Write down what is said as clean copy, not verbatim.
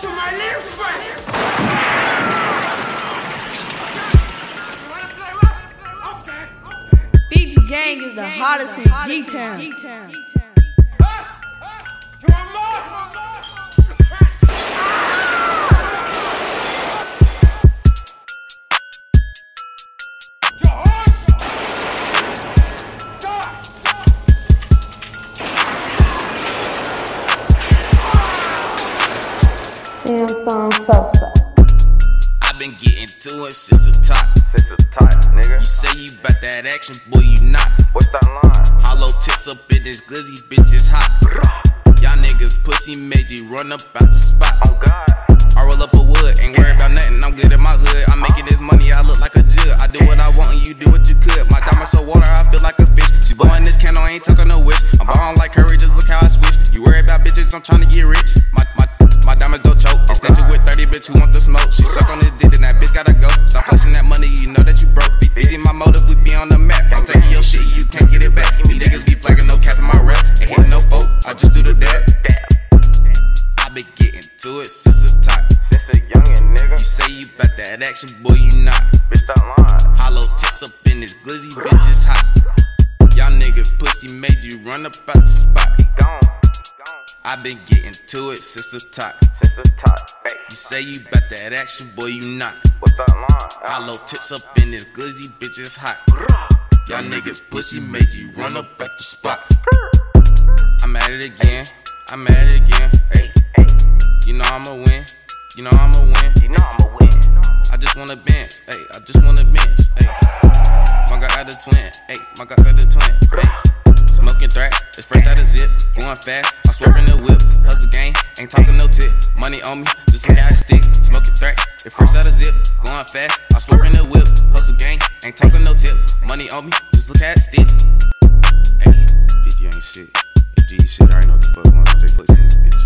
to my little friend. Fiji Gang is the hottest in G-Town. Samson Sosa. I've been getting to it since the top. Nigga. You say you bout that action, boy, you not. What's that line? Hollow tips up in this glizzy, bitch, it's hot. Y'all niggas pussy made you run up out the spot. Oh God. I roll up a wood, ain't worried about nothing, I'm good in my hood. I'm making this money, I look like a jug. I do what I want and you do what you could. My diamonds so water, I feel like a fish. She blowing this candle, I ain't talking no wish. I'm ballin' like Curry, just look how I switch. You worry about bitches, I'm trying to get rich. My diamonds don't choke. Instead you with 30 bitch who want the smoke. She suck on this dick, then that bitch gotta go. Stop flashing that money, you know that you broke. BG my motive, we be on the map. I'm taking your shit, you can't get it back. You niggas be flagging, no cap in my rap. Ain't hitting no folk, I just do the dab. I been getting to it since the top. Since a youngin', nigga. You say you bout that action, boy, you not. Bitch, that line. Hollow tips up in this glizzy, bitch, it's hot. Y'all niggas pussy made you run up out the spot. Gone. I been getting to it since the top. Since the top. Hey. You say you bout that action, boy, you not. What's that line? Hollow tips up in this glizzy, bitch, it's hot. Y'all niggas pussy made you run up at the spot. I'm at it again, I'm at it again. Hey, you know I'ma win, you know I'ma win. You know I'ma win. I just wanna bench, hey, I just wanna bench, hey. My God got the twin, hey, my God got the twin, hey. Smoking thrash, it's fresh out of zip, going fast, I swerve in the whip. Hustle gang, ain't talking no tip. Money on me, just look how it stick. Smoking thrash, it's fresh out of zip, going fast, I swerve in the whip. Hustle gang, ain't talking no tip. Money on me, just look how it stick. Hey, DG ain't shit. If G shit, I already know what the fuck going on. J Flix in this bitch.